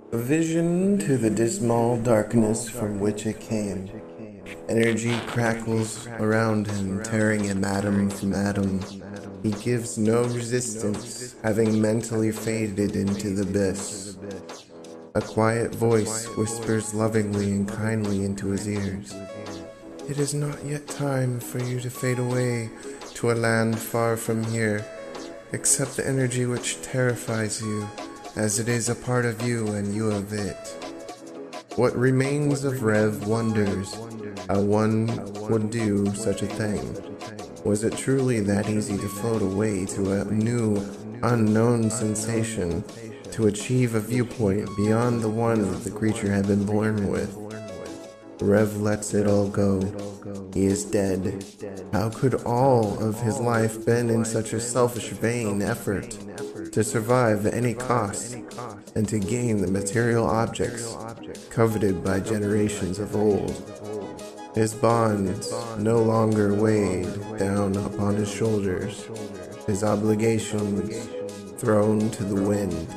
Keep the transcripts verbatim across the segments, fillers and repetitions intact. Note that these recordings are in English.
A vision to the dismal darkness from which it came. Energy crackles around him, tearing him atom from atom. He gives no resistance, having mentally faded into the abyss. A quiet voice whispers lovingly and kindly into his ears. It is not yet time for you to fade away to a land far from here. Accept the energy which terrifies you, as it is a part of you and you of it. What remains of Rev wonders how one would do such a thing. Was it truly that easy to float away to a new, unknown sensation, to achieve a viewpoint beyond the one that the creature had been born with? Rev lets it all go. He is dead. How could all of his life been in such a selfish, vain effort to survive at any cost and to gain the material objects coveted by generations of old? His bonds no longer weighed down upon his shoulders, his obligations thrown to the wind.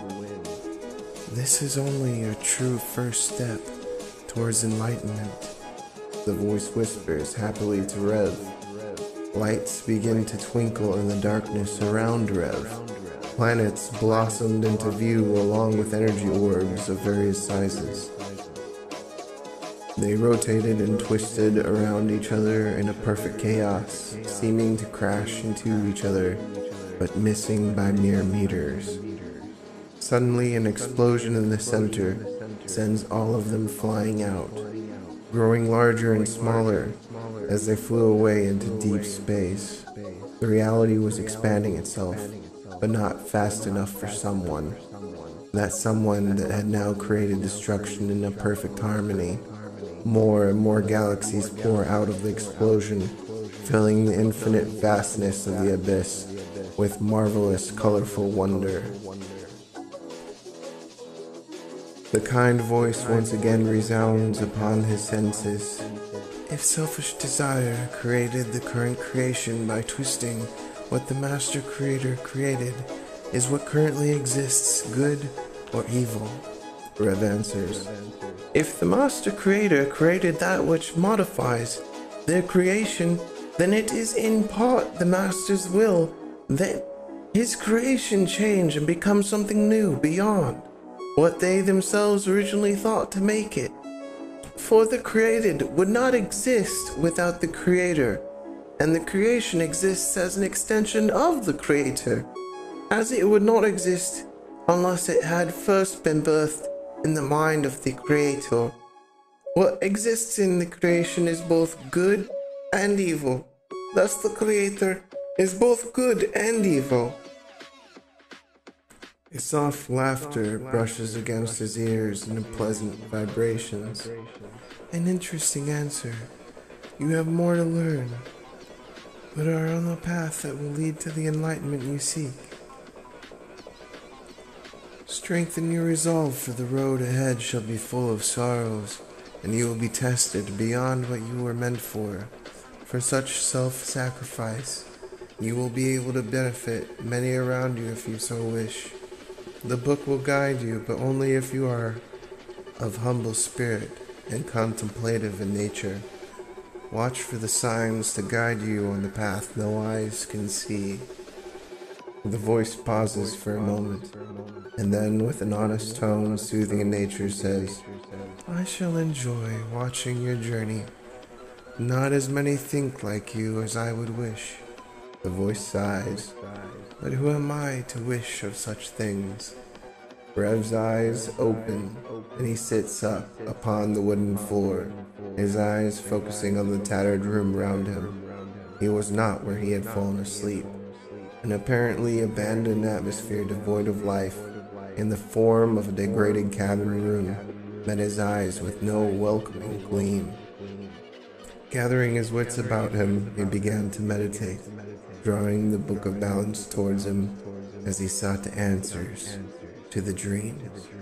This is only a true first step towards enlightenment, the voice whispers happily to Rev. Lights begin to twinkle in the darkness around Rev. Planets blossomed into view along with energy orbs of various sizes. They rotated and twisted around each other in a perfect chaos, seeming to crash into each other, but missing by mere meters. Suddenly, an explosion in the center sends all of them flying out, growing larger and smaller as they flew away into deep space. The reality was expanding itself, but not fast enough for someone. That someone that had now created destruction in a perfect harmony. More and more galaxies pour out of the explosion, filling the infinite vastness of the abyss with marvelous, colorful wonder. The kind voice once again resounds upon his senses. If selfish desire created the current creation by twisting what the Master Creator created, is what currently exists good or evil? Rev answers. If the Master Creator created that which modifies their creation, then it is in part the Master's will that his creation change and become something new beyond what they themselves originally thought to make it. For the created would not exist without the Creator, and the creation exists as an extension of the Creator, as it would not exist unless it had first been birthed in the mind of the Creator. What exists in the creation is both good and evil. Thus the Creator is both good and evil. A soft laughter brushes against his ears in pleasant vibrations. An interesting answer. You have more to learn, but are on the path that will lead to the enlightenment you seek. Strengthen your resolve, for the road ahead shall be full of sorrows, and you will be tested beyond what you were meant for. For such self-sacrifice, you will be able to benefit many around you if you so wish. The book will guide you, but only if you are of humble spirit and contemplative in nature. Watch for the signs to guide you on the path no eyes can see. The voice pauses for a moment, and then with an honest tone, soothing in nature, says, I shall enjoy watching your journey. Not as many think like you as I would wish. The voice sighs. But who am I to wish of such things? Rev's eyes open, and he sits up upon the wooden floor, his eyes focusing on the tattered room round him. He was not where he had fallen asleep. An apparently abandoned atmosphere devoid of life, in the form of a degraded cabin room, met his eyes with no welcoming gleam. Gathering his wits about him, he began to meditate, drawing the Book of Balance towards him as he sought answers to the dreams.